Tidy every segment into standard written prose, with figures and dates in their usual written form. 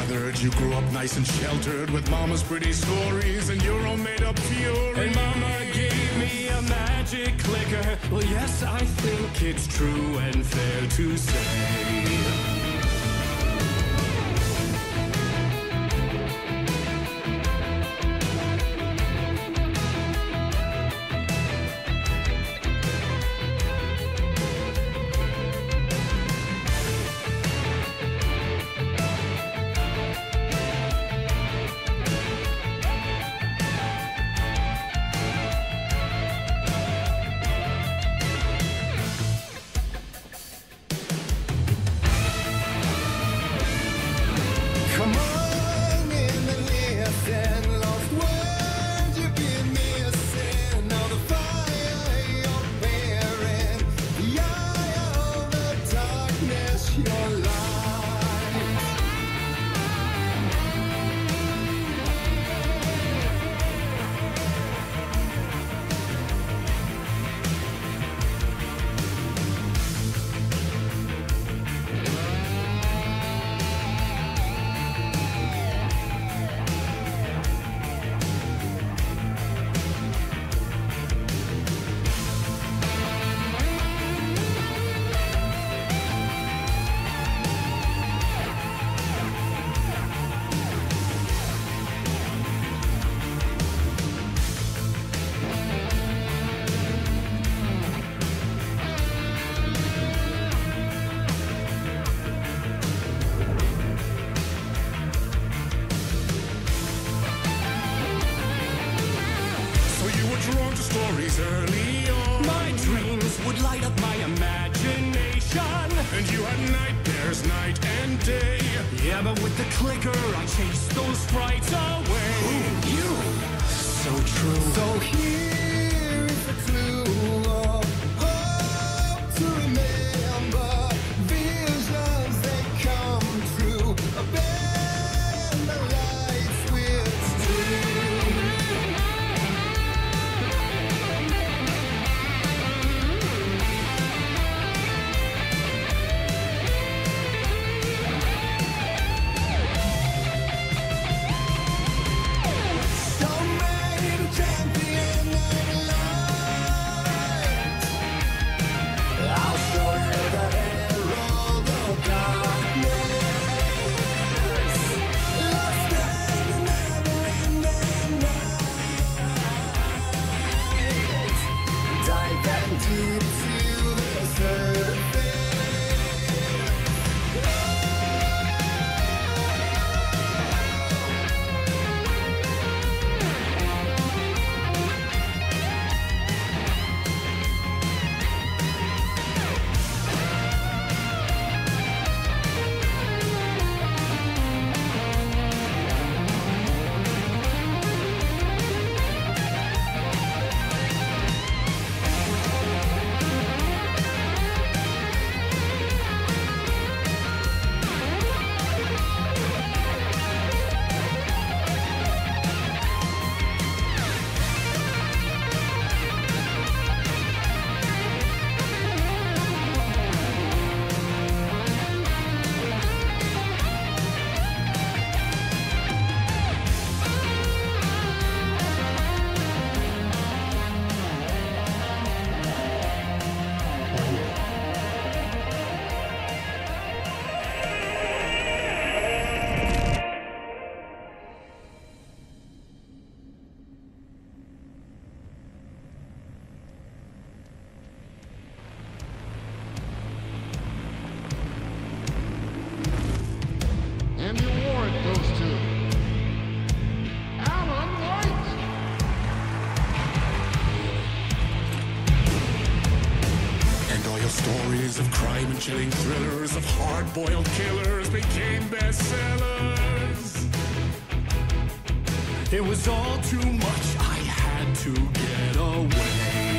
gathered, you grew up nice and sheltered with mama's pretty stories and your own made-up fury. And mama gave me a magic clicker. Well, yes, I think it's true and fair to say. Drawn to stories early on. My dreams would light up my imagination. And you had nightmares night and day. Yeah, but with the clicker I chased those frights away. Ooh, you, so true. So here is a clue of hope to remember. Visions that come true. Abandon the lights with steel. Stories of crime and chilling thrillers of hard-boiled killers became bestsellers. It was all too much, I had to get away.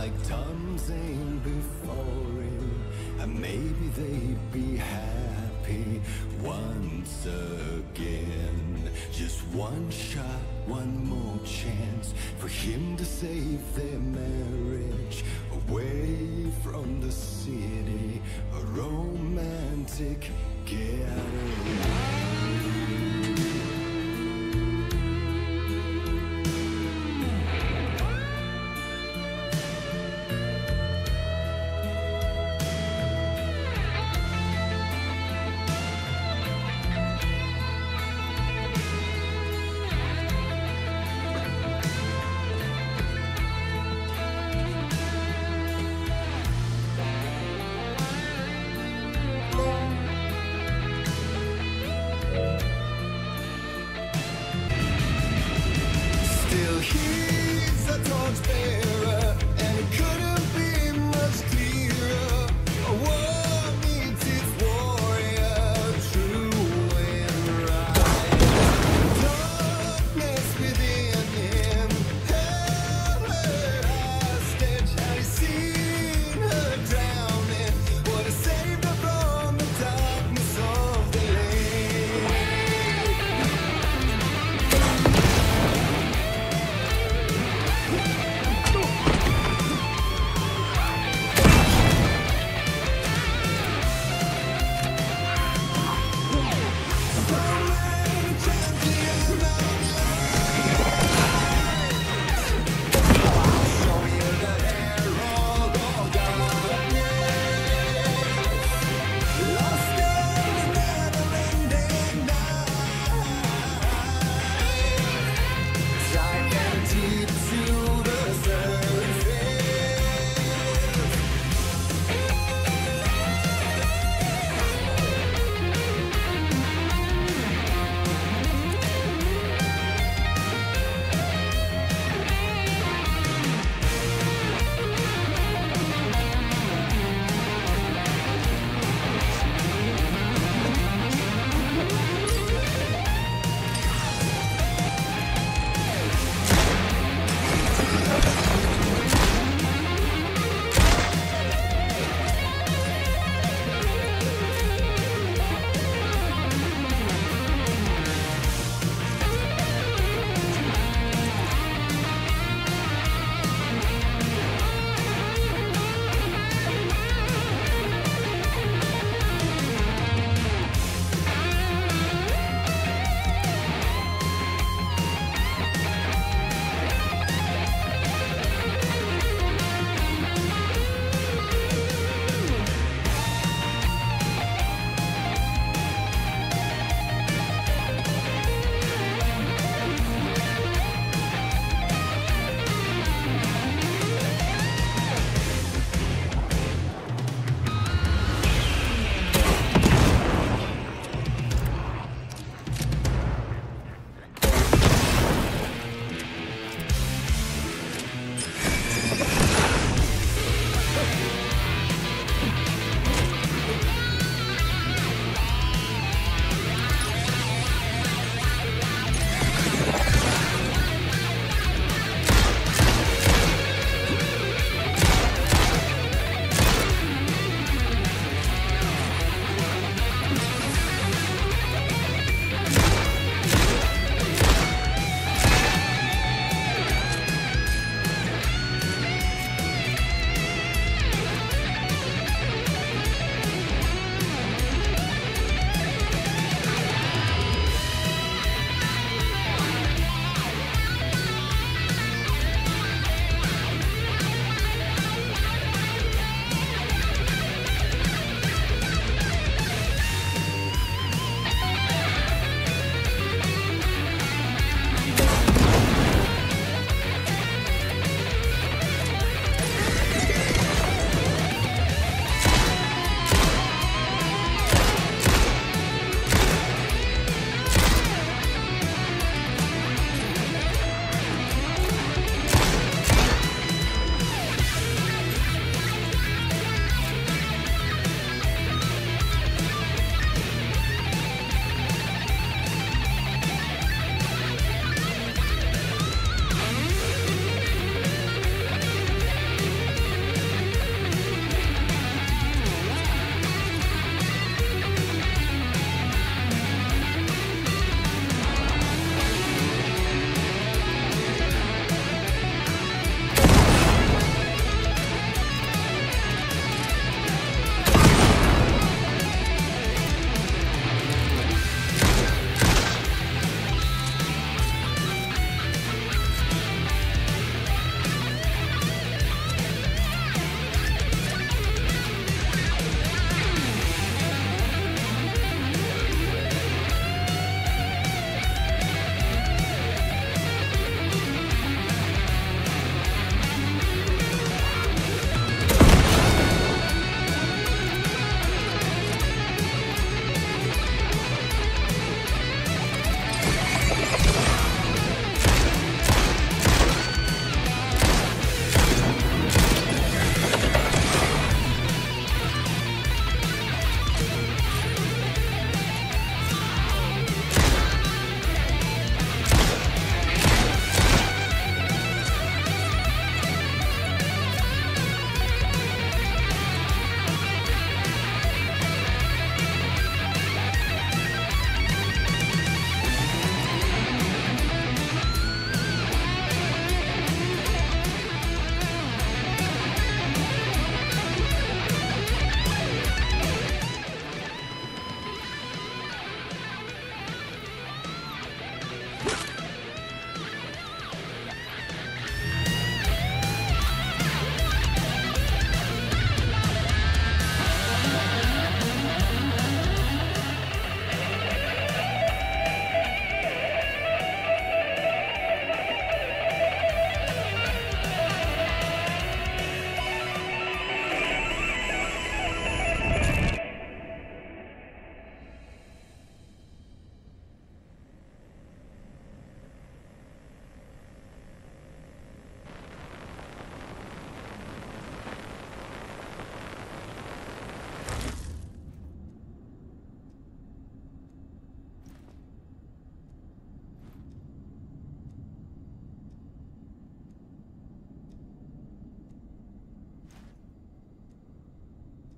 like tons ain't before him, and maybe they'd be happy once again. Just one shot, one more chance for him to save their marriage, away from the city, a romantic getaway. He's a torchbearer, and it couldn't be much clearer. A war needs its warrior, true and right. Darkness within him held her hostage. Had he seen her drowning, would have saved her from the darkness of the lake.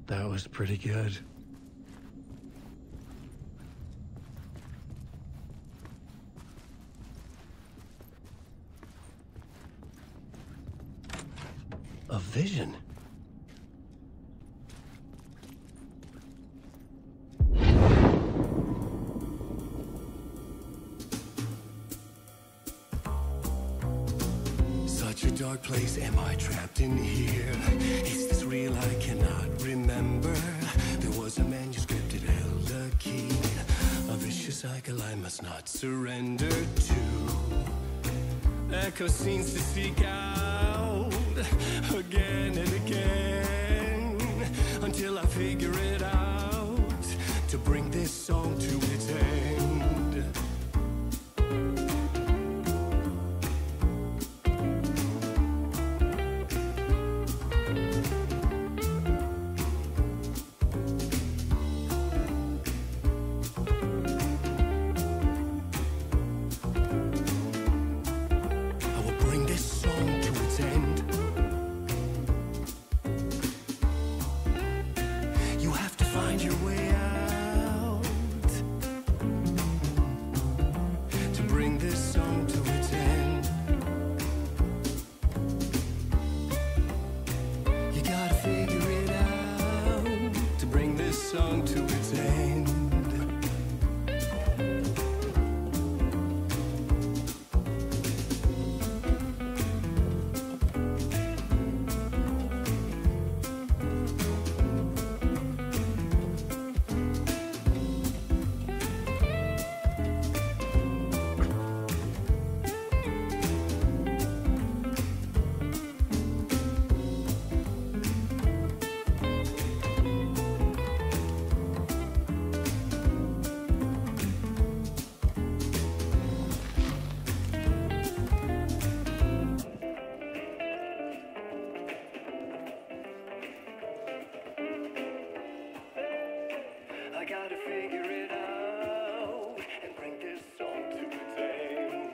That was pretty good. A vision. Such a dark place, am I trapped in here? Is this real? I cannot remember. There was a manuscript, it held a key. A vicious cycle I must not surrender to. Echo scenes to seek out again and again until I figure it out to bring this song to its end. Find your way out to bring this song to its end. You gotta figure it out to bring this song to its end. I gotta figure it out and bring this song to its end.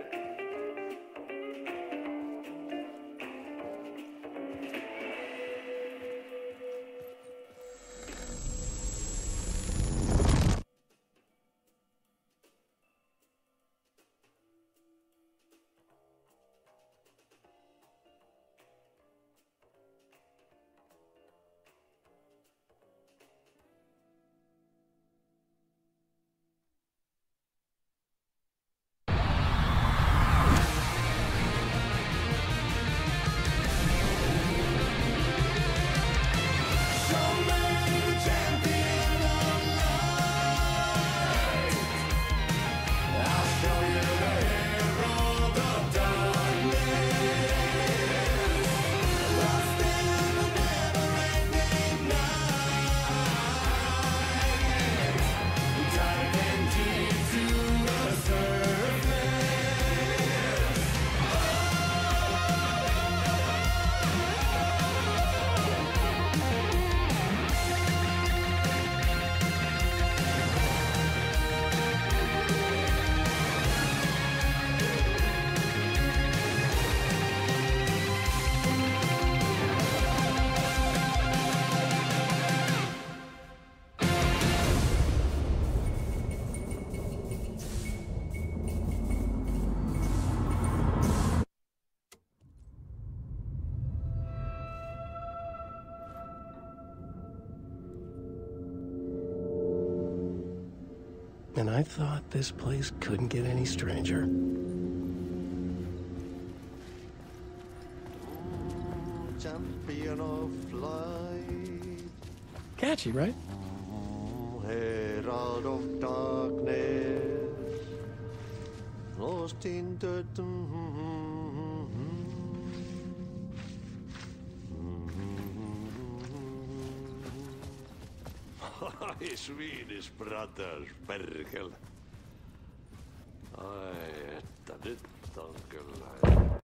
And I thought this place couldn't get any stranger. Champion of light, Catchy, right? herald of darkness, lost in the Swedish brothers, perkele. Ai, että nyt on kyllä